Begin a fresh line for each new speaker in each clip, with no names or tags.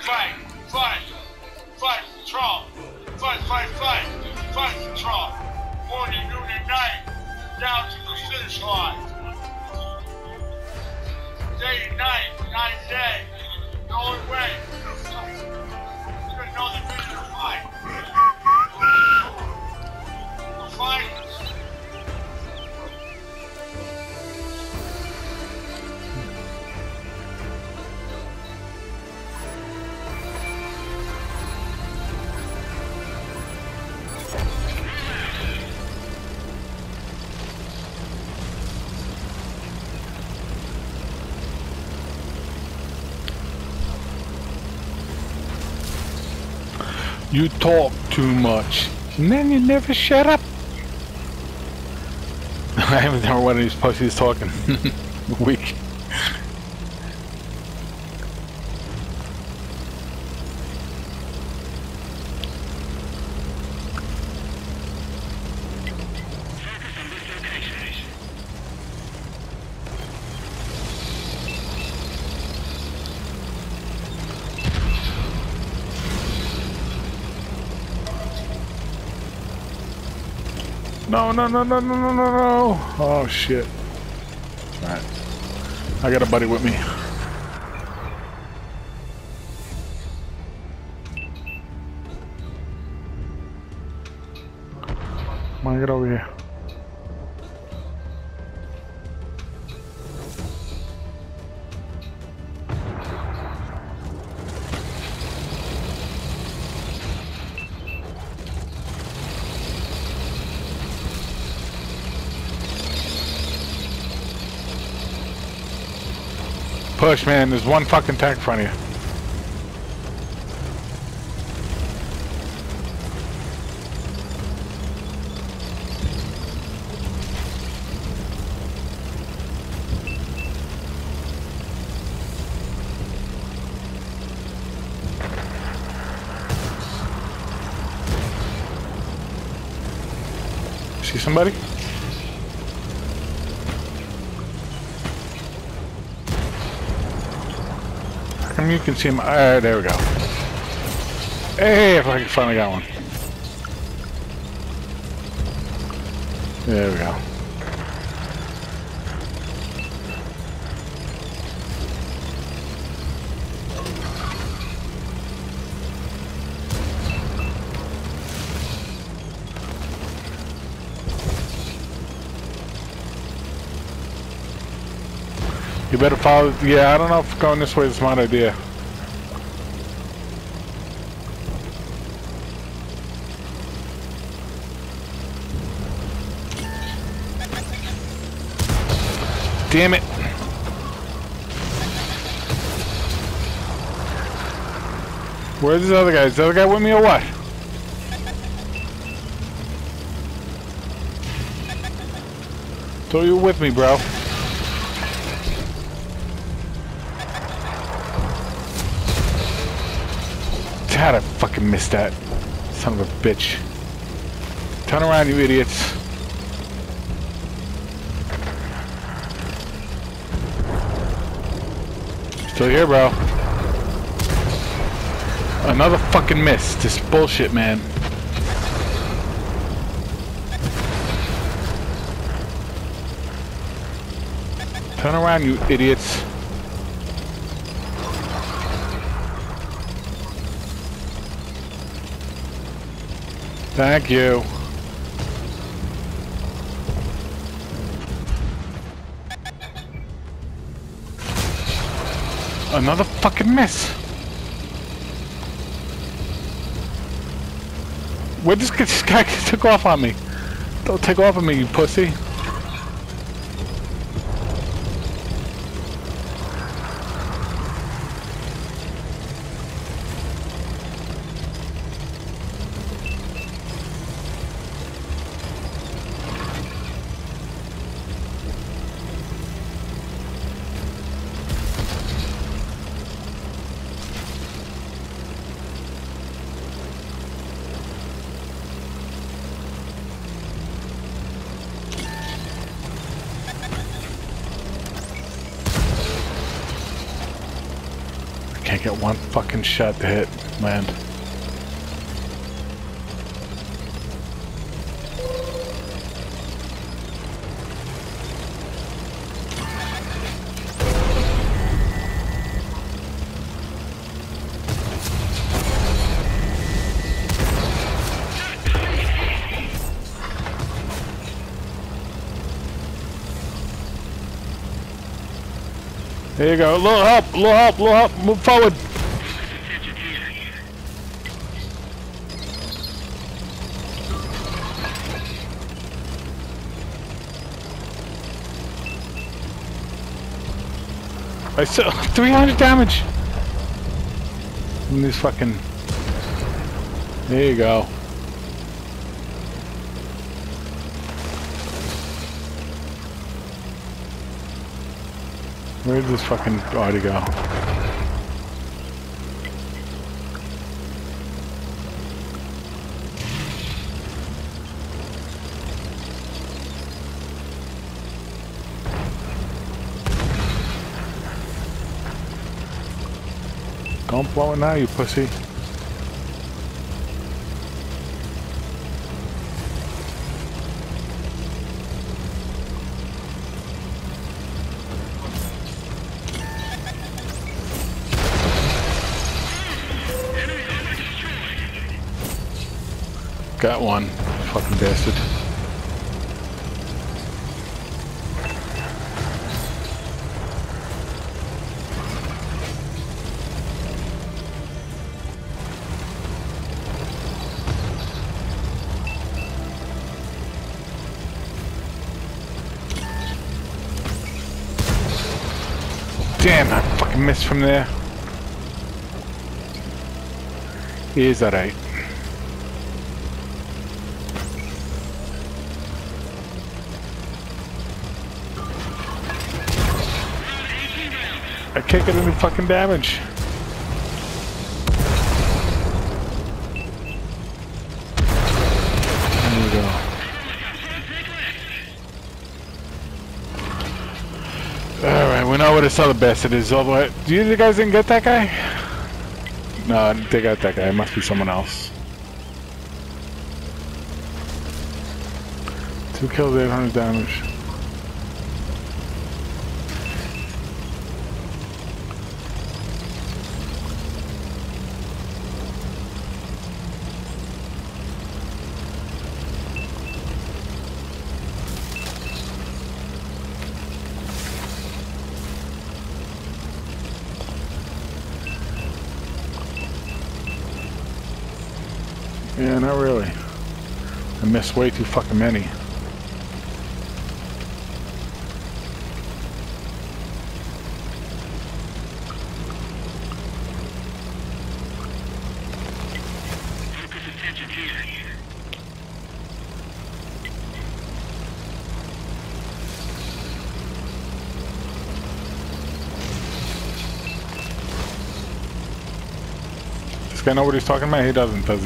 Fight, fight, fight, Trump. Fight, fight, fight, fight, Trump. Morning, noon, and night, down to the finish line. Day and night, night and day. The only way to fight. You're gonna know the meaning of fight. The fight.
You talk too much, and then you never shut up. I haven't heard one of these pussies talking. Weak. No, no, no, no, no, no, no, no. Oh, shit. Alright. I got a buddy with me. Come on, get over here. Push, man. There's one fucking tank in front of you. See somebody? You can see him. There we go. Hey, if I finally got one. There we go. You better follow. Yeah, I don't know if going this way is a smart idea. Damn it. Where's this other guy? Is the other guy with me or what? Thought you were with me, bro. How'd I fucking miss that? Son of a bitch. Turn around, you idiots. Still here, bro. Another fucking miss. This bullshit, man. Turn around, you idiots. Thank you. Another fucking miss. Where this guy took off on me? Don't take off on me, you pussy. get one fucking shot to hit land. There you go. Little help, little help, little help. Move forward. I saw 300 damage. From this fucking. There you go. Where did this fucking body go? Don't blow it now, you pussy. Got one, fucking bastard. Damn, I fucking missed from there. Is that right? I can't get any fucking damage. There we go. Alright, we know where this other bastard is all the way. Do you guys didn't get that guy? No, they got that guy. It must be someone else. 2 kills, 800 damage. Yeah, not really. I missed way too fucking many. This guy know what he's talking about? He doesn't, does he?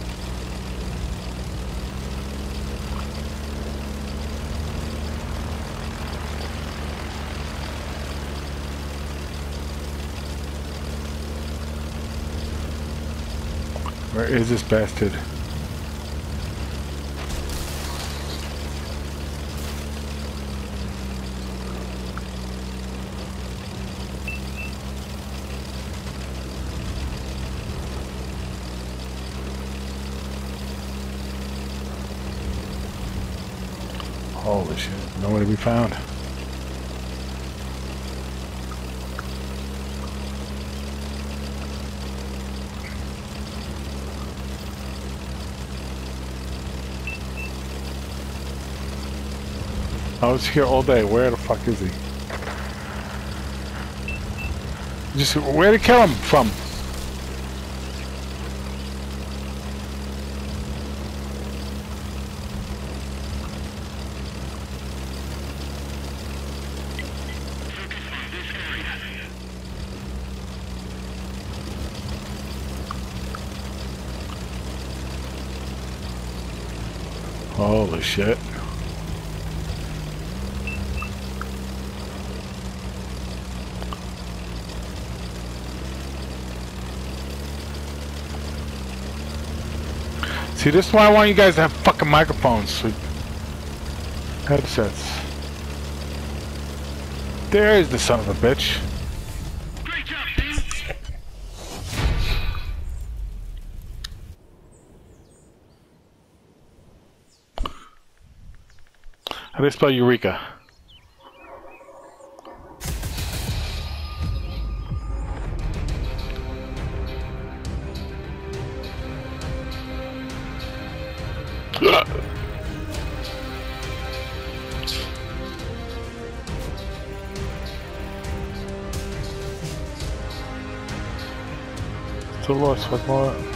Where is this bastard? Holy shit, nowhere to be found. I was here all day. Where the fuck is he? Just where did he kill him from? Holy shit. See, this is why I want you guys to have fucking microphones with headsets. There is the son of a bitch.
Great job, team.
How do they spell Eureka? So lost, fuck more.